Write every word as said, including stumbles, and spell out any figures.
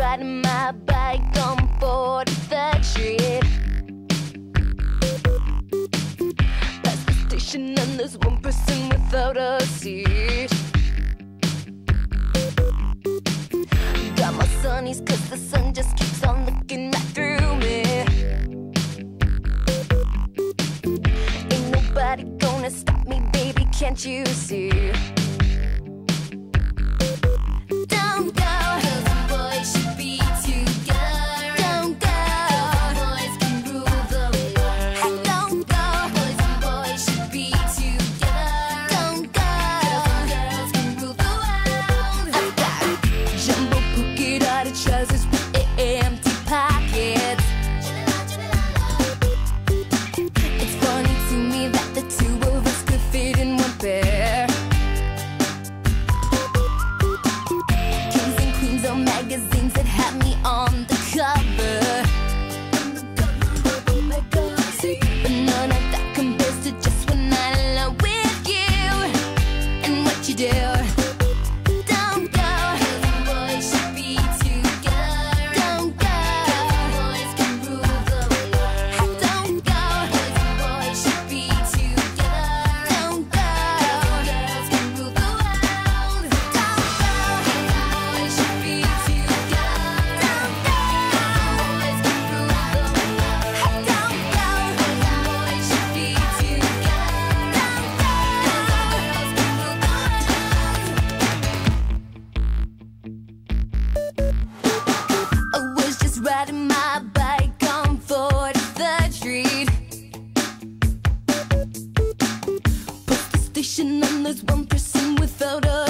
riding my bike on forty-third Street. Past the station and there's one person without a seat. Got my sunnies cause the sun just keeps on looking right through me. Ain't nobody gonna stop me, baby, can't you see? Don't go, girls and boys should be together. Don't go, girls and boys can rule the world. Hey, don't go, boys and boys should be together. Don't go, girls and girls can rule the world. I've got jumbo polka dotted trousers with empty pockets. It's funny to me that the two of us could fit in one pair. Magazines that had me on the cover, but none of that compares to just one night alone with you and what you do. Don't go, girls and boys should be together. Don't go, girls and boys can rule the world. Don't go, girls and boys should be together. Don't go, girls can rule the world. Don't go, girls and boys should be riding my bike on forty-third Street. Past the station and there's one person without a